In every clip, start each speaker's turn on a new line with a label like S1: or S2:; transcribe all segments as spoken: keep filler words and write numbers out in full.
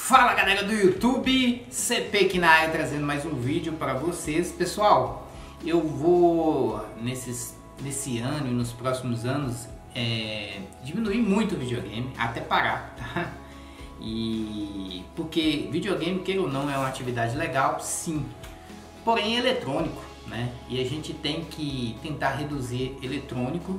S1: Fala galera do YouTube, C P aqui na área trazendo mais um vídeo para vocês. Pessoal, eu vou nesses, nesse ano e nos próximos anos é, diminuir muito o videogame, até parar, tá? E porque videogame, queira ou não, é uma atividade legal, sim, porém é eletrônico, né? E a gente tem que tentar reduzir eletrônico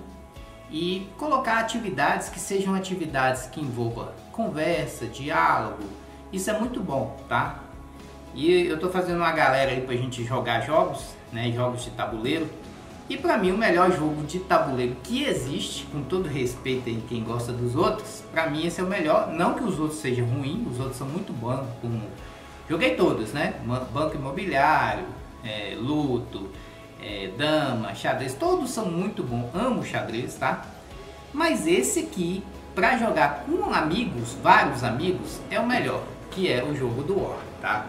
S1: e colocar atividades que sejam atividades que envolvam conversa, diálogo. Isso é muito bom, tá? E eu tô fazendo uma galera aí pra gente jogar jogos, né? Jogos de tabuleiro. E pra mim o melhor jogo de tabuleiro que existe, com todo respeito aí quem gosta dos outros, pra mim esse é o melhor. Não que os outros sejam ruins, os outros são muito bons, como joguei todos, né? Banco Imobiliário, é, Luto, é, Dama, Xadrez, todos são muito bons. Amo xadrez, tá? Mas esse aqui, pra jogar com amigos, vários amigos, é o melhor, que é o jogo do War, tá?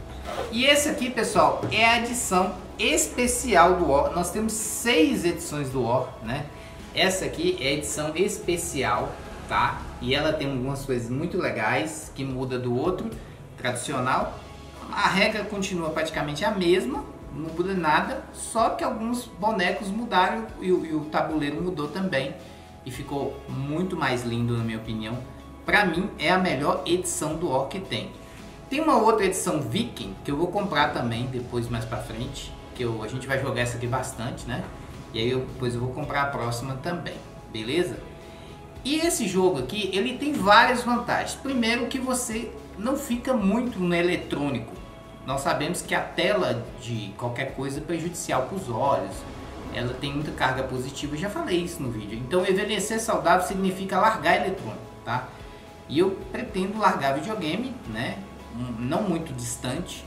S1: E esse aqui, pessoal, é a edição especial do War. Nós temos seis edições do War, né? Essa aqui é a edição especial, tá? E ela tem algumas coisas muito legais que muda do outro tradicional. A regra continua praticamente a mesma, não muda nada, só que alguns bonecos mudaram e o, e o tabuleiro mudou também e ficou muito mais lindo, na minha opinião. Pra mim é a melhor edição do War que tem. Tem uma outra edição Viking que eu vou comprar também depois, mais pra frente, que eu, a gente vai jogar essa aqui bastante, né? E aí eu, depois eu vou comprar a próxima também, beleza? E esse jogo aqui, ele tem várias vantagens. Primeiro, que você não fica muito no eletrônico. Nós sabemos que a tela de qualquer coisa é prejudicial para os olhos. Ela tem muita carga positiva, eu já falei isso no vídeo. Então envelhecer saudável significa largar eletrônico, tá? E eu pretendo largar videogame, né? Não muito distante.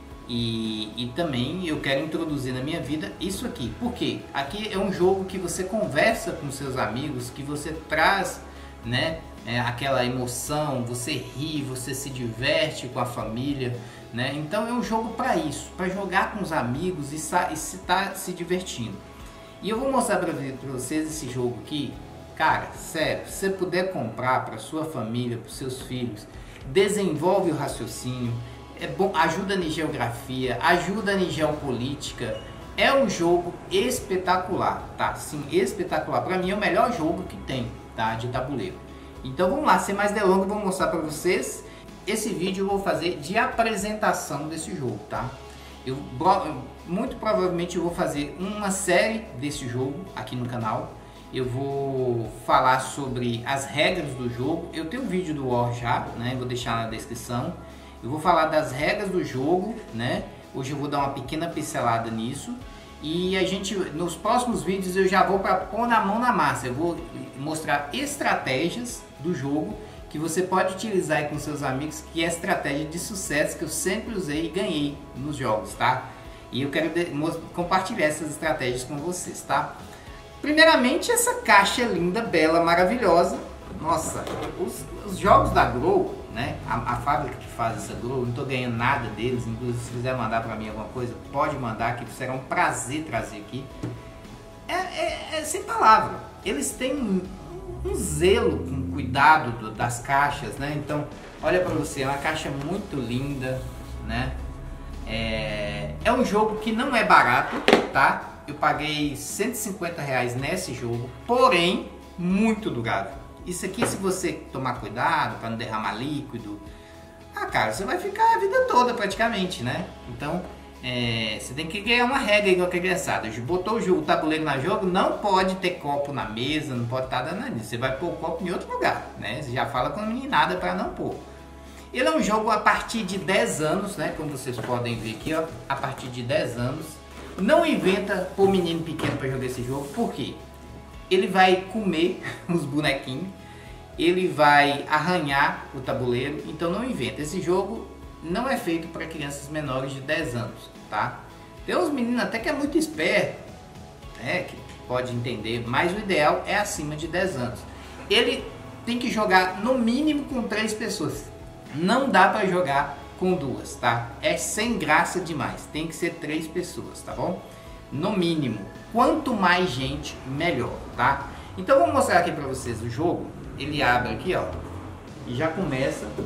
S1: E, e também eu quero introduzir na minha vida isso aqui. Por quê? Aqui é um jogo que você conversa com seus amigos, que você traz, né? É, aquela emoção, você ri, você se diverte com a família, né? Então é um jogo para isso, para jogar com os amigos e, e se tá se divertindo. E eu vou mostrar para vocês esse jogo aqui. Cara, sério, se você puder comprar para sua família, para seus filhos, desenvolve o raciocínio, é bom, ajuda em geografia, ajuda em geopolítica. É um jogo espetacular, tá? Sim, espetacular. Para mim é o melhor jogo que tem, tá? De tabuleiro. Então vamos lá, sem mais delongas, vou mostrar para vocês. Esse vídeo eu vou fazer de apresentação desse jogo, tá? Eu muito provavelmente eu vou fazer uma série desse jogo aqui no canal. Eu vou falar sobre as regras do jogo. Eu tenho um vídeo do War já, né? Vou deixar na descrição. Eu vou falar das regras do jogo, né? Hoje eu vou dar uma pequena pincelada nisso. E a gente, nos próximos vídeos eu já vou para pôr na mão na massa. Eu vou mostrar estratégias do jogo que você pode utilizar aí com seus amigos, que é estratégia de sucesso que eu sempre usei e ganhei nos jogos, tá? E eu quero compartilhar essas estratégias com vocês, tá? Primeiramente, essa caixa linda, bela, maravilhosa. Nossa, os, os jogos da Grow, né? A, a fábrica que faz essa Grow, eu não tô ganhando nada deles. Inclusive, se quiser mandar para mim alguma coisa, pode mandar, que será um prazer trazer aqui. É, é, é sem palavra. Eles têm um, um zelo com cuidado do, das caixas, né? Então, olha para você, é uma caixa muito linda, né? É, é um jogo que não é barato, tá? Eu paguei cento e cinquenta reais nesse jogo, porém muito durável. Isso aqui, se você tomar cuidado para não derramar líquido, ah, cara, você vai ficar a vida toda praticamente, né? Então, é, você tem que ganhar uma regra igual a criançada. Botou o, jogo, o tabuleiro na jogo, não pode ter copo na mesa, não pode estar dando nisso. Você vai pôr o copo em outro lugar, né? Você já fala com a meninada para não pôr. Ele é um jogo a partir de dez anos, né? Como vocês podem ver aqui, ó, a partir de dez anos. Não inventa por menino pequeno para jogar esse jogo, por quê? Ele vai comer os bonequinhos, ele vai arranhar o tabuleiro, então não inventa. Esse jogo não é feito para crianças menores de dez anos, tá? Tem uns meninos até que é muito esperto, né, que pode entender, mas o ideal é acima de dez anos. Ele tem que jogar no mínimo com três pessoas, não dá para jogar com duas, tá? É sem graça demais, tem que ser três pessoas, tá bom? No mínimo, quanto mais gente, melhor, tá? Então vou mostrar aqui para vocês o jogo. Ele abre aqui, ó, e já começa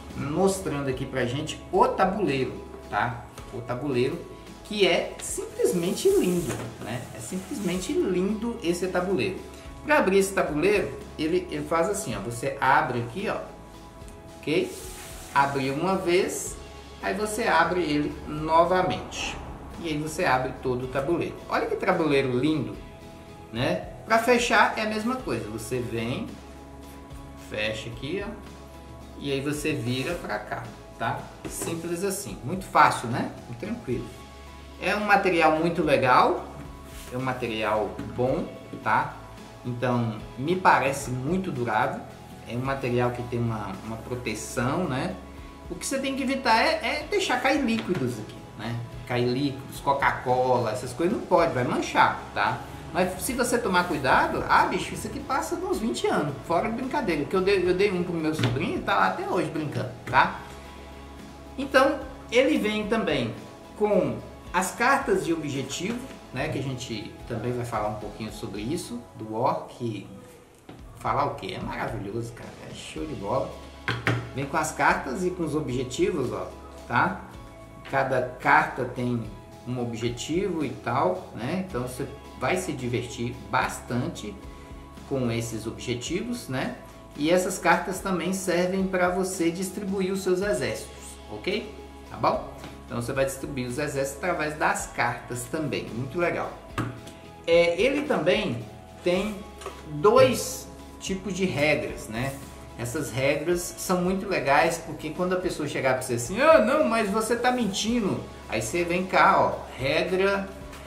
S1: mostrando aqui pra gente o tabuleiro, tá? O tabuleiro, que é simplesmente lindo, né? É simplesmente lindo esse tabuleiro. Para abrir esse tabuleiro, ele, ele faz assim, ó, você abre aqui, ó, ok? Abriu uma vez, aí você abre ele novamente. E aí você abre todo o tabuleiro. Olha que tabuleiro lindo, né? Para fechar é a mesma coisa, você vem, fecha aqui, ó, e aí você vira para cá, tá? Simples assim, muito fácil, né? Muito tranquilo. É um material muito legal, é um material bom, tá? Então, me parece muito durável, é um material que tem uma, uma proteção, né? O que você tem que evitar é, é deixar cair líquidos aqui, né? Cair líquidos, Coca-Cola, essas coisas não pode, vai manchar, tá? Mas se você tomar cuidado, ah, bicho, isso aqui passa de uns vinte anos, fora de brincadeira, que eu dei, eu dei um pro meu sobrinho e tá lá até hoje brincando, tá? Então, ele vem também com as cartas de objetivo, né, que a gente também vai falar um pouquinho sobre isso, do War, que falar o que? É maravilhoso, cara, é show de bola. Vem com as cartas e com os objetivos, ó, tá? Cada carta tem um objetivo e tal, né? Então você vai se divertir bastante com esses objetivos, né? E essas cartas também servem para você distribuir os seus exércitos, ok? Tá bom? Então você vai distribuir os exércitos através das cartas também, muito legal. É, ele também tem dois tipos de regras, né? Essas regras são muito legais porque quando a pessoa chegar para você assim, ah, não, mas você tá mentindo. Aí você vem cá, ó, regra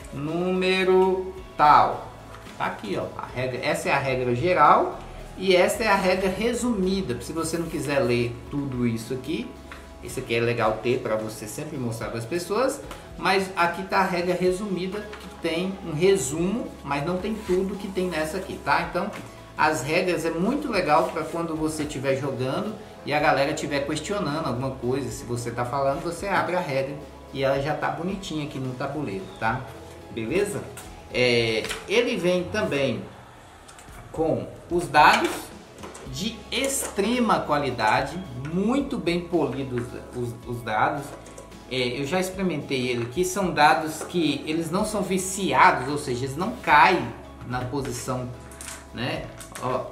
S1: número tal. Tá aqui, ó, a regra, essa é a regra geral e essa é a regra resumida. Se você não quiser ler tudo isso aqui, esse aqui é legal ter para você sempre mostrar para as pessoas, mas aqui tá a regra resumida que tem um resumo, mas não tem tudo que tem nessa aqui, tá? Então, as regras é muito legal para quando você estiver jogando e a galera estiver questionando alguma coisa, se você tá falando, você abre a regra e ela já tá bonitinha aqui no tabuleiro, tá? Beleza? É, ele vem também com os dados de extrema qualidade, muito bem polidos os, os dados. É, eu já experimentei ele aqui, são dados que eles não são viciados, ou seja, eles não caem na posição, né? Ó,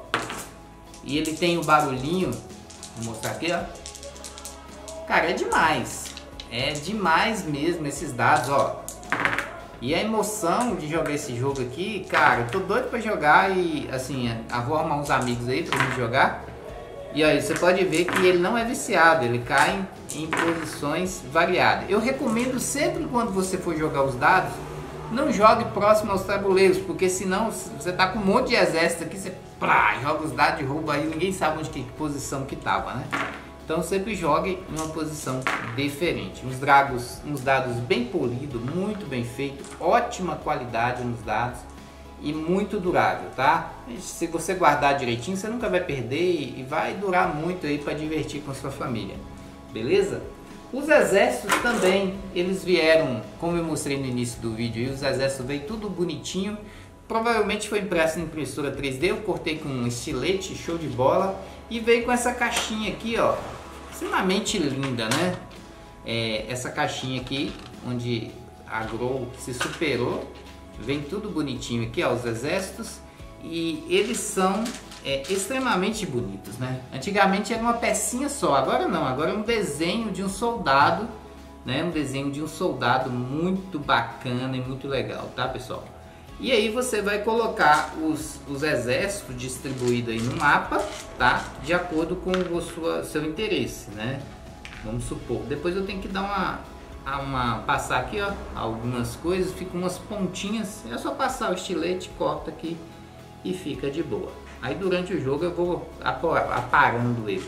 S1: e ele tem o barulhinho, vou mostrar aqui, ó. Cara, é demais, é demais mesmo esses dados, ó. E a emoção de jogar esse jogo aqui, cara, eu tô doido pra jogar e, assim, eu vou arrumar uns amigos aí pra gente jogar. E aí, você pode ver que ele não é viciado, ele cai em posições variadas. Eu recomendo sempre quando você for jogar os dados, não jogue próximo aos tabuleiros, porque senão você tá com um monte de exército aqui, você plá, joga os dados e rouba aí, ninguém sabe onde que, que posição que tava, né? Então sempre jogue em uma posição diferente. Uns dados, uns dados bem polidos, muito bem feito, ótima qualidade nos dados e muito durável, tá? Se você guardar direitinho, você nunca vai perder e vai durar muito aí para divertir com a sua família, beleza? Os exércitos também, eles vieram, como eu mostrei no início do vídeo, e os exércitos veio tudo bonitinho. Provavelmente foi impresso em impressora três D, eu cortei com um estilete, show de bola. E veio com essa caixinha aqui, ó, extremamente linda, né? É, essa caixinha aqui, onde a Grow se superou, vem tudo bonitinho aqui, ó, os exércitos. E eles são é, extremamente bonitos, né? Antigamente era uma pecinha só, agora não, agora é um desenho de um soldado, né? Um desenho de um soldado muito bacana e muito legal, tá, pessoal? E aí você vai colocar os, os exércitos distribuídos aí no mapa, tá? De acordo com o sua, seu interesse, né? Vamos supor. Depois eu tenho que dar uma, uma passar aqui, ó, algumas coisas, ficam umas pontinhas. É só passar o estilete, corta aqui e fica de boa. Aí durante o jogo eu vou aparando ele.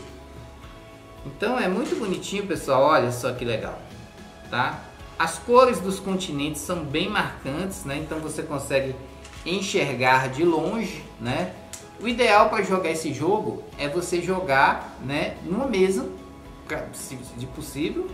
S1: Então é muito bonitinho, pessoal. Olha só que legal, tá? As cores dos continentes são bem marcantes, né? Então você consegue enxergar de longe, né? O ideal para jogar esse jogo é você jogar, né, numa mesa, se de possível,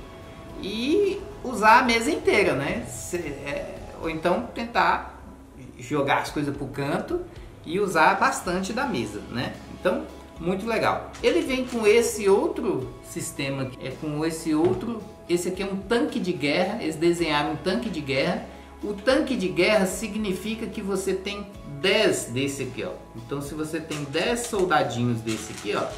S1: e usar a mesa inteira, né? Se, é, ou então tentar jogar as coisas pro canto e usar bastante da mesa, né? Então muito legal. Ele vem com esse outro sistema, é com esse outro, esse aqui é um tanque de guerra, eles desenharam um tanque de guerra. O tanque de guerra significa que você tem dez desse aqui, ó. Então se você tem dez soldadinhos desse aqui, ó,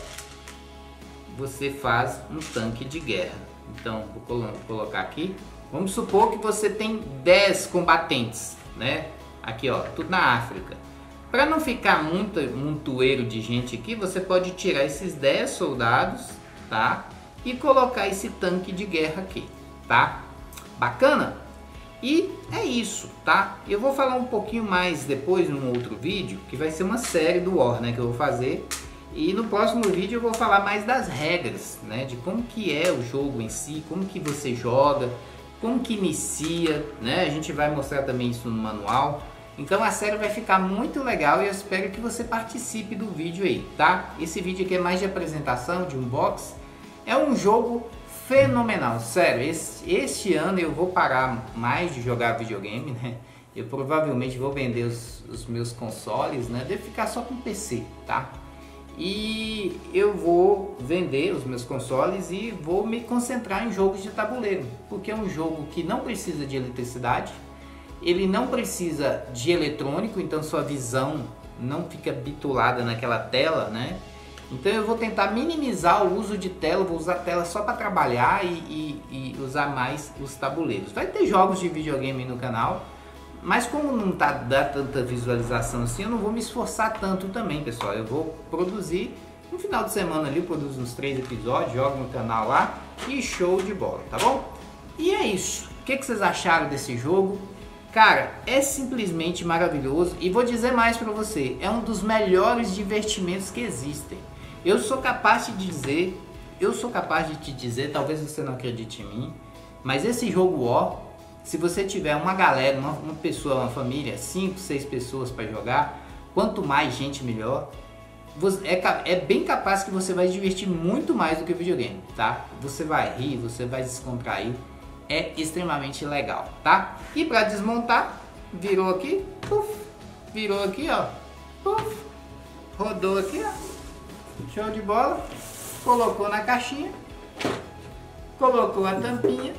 S1: você faz um tanque de guerra. Então vou colocar aqui, vamos supor que você tem dez combatentes, né? Aqui, ó, tudo na África. Para não ficar muito montoeiro de gente aqui, você pode tirar esses dez soldados, tá? E colocar esse tanque de guerra aqui, tá? Bacana? E é isso, tá? Eu vou falar um pouquinho mais depois num outro vídeo, que vai ser uma série do War, né, que eu vou fazer. E no próximo vídeo eu vou falar mais das regras, né, de como que é o jogo em si, como que você joga, como que inicia, né? A gente vai mostrar também isso no manual. Então a série vai ficar muito legal e eu espero que você participe do vídeo aí, tá? Esse vídeo aqui é mais de apresentação, de unboxing. É um jogo fenomenal, sério. Esse, este ano eu vou parar mais de jogar videogame, né? Eu provavelmente vou vender os, os meus consoles, né? Devo ficar só com P C, tá? E eu vou vender os meus consoles e vou me concentrar em jogos de tabuleiro, porque é um jogo que não precisa de eletricidade. Ele não precisa de eletrônico, então sua visão não fica bitulada naquela tela, né? Então eu vou tentar minimizar o uso de tela, vou usar a tela só para trabalhar e, e, e usar mais os tabuleiros. Vai ter jogos de videogame no canal, mas como não tá dá tanta visualização assim, eu não vou me esforçar tanto também, pessoal. Eu vou produzir no final de semana ali, eu produzo uns três episódios, jogo no canal lá e show de bola, tá bom? E é isso. O que, que vocês acharam desse jogo? Cara, é simplesmente maravilhoso e vou dizer mais para você, é um dos melhores divertimentos que existem. Eu sou capaz de dizer, eu sou capaz de te dizer, talvez você não acredite em mim, mas esse jogo War, se você tiver uma galera, uma, uma pessoa, uma família, cinco, seis pessoas para jogar, quanto mais gente melhor, é, é bem capaz que você vai se divertir muito mais do que o videogame, tá? Você vai rir, você vai descontrair. É extremamente legal, tá? E para desmontar, virou aqui, puf, virou aqui, ó, puf, rodou aqui, ó, show de bola, colocou na caixinha, colocou a tampinha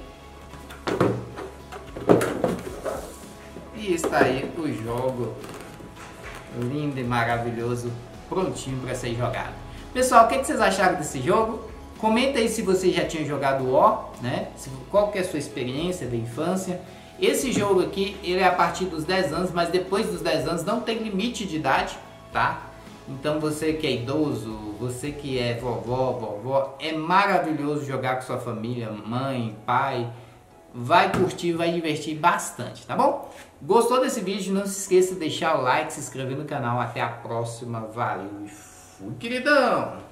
S1: e está aí o jogo lindo e maravilhoso, prontinho para ser jogado. Pessoal, o que, que vocês acharam desse jogo? Comenta aí se você já tinha jogado War, né? Qual que é a sua experiência da infância. Esse jogo aqui, ele é a partir dos dez anos, mas depois dos dez anos não tem limite de idade, tá? Então você que é idoso, você que é vovó, vovó, é maravilhoso jogar com sua família, mãe, pai. Vai curtir, vai divertir bastante, tá bom? Gostou desse vídeo? Não se esqueça de deixar o like, se inscrever no canal. Até a próxima. Valeu e fui, queridão!